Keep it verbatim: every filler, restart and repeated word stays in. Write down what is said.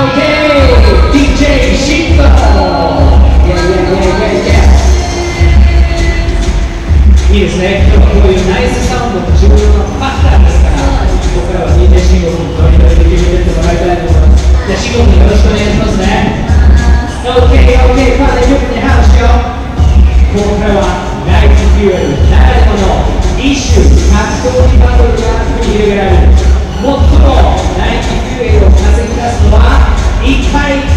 OK! ディージェー シンバー Yeah, yeah, yeah, yeah, yeah. いいですね。今日はこういうナイスサウンドも重要なファクターですから、ここからは ディージェー シンゴ君と一緒に決めてってもらいたいと思います。じゃあ、シンゴ君よろしくお願いしますね。OK, OK、まあね、よくね、話しよう。ここからはライフフューエルならではのイシュー、格闘技バトルが繰り広げられる。最もライフフューエルを稼ぎ出すのは、いっぱい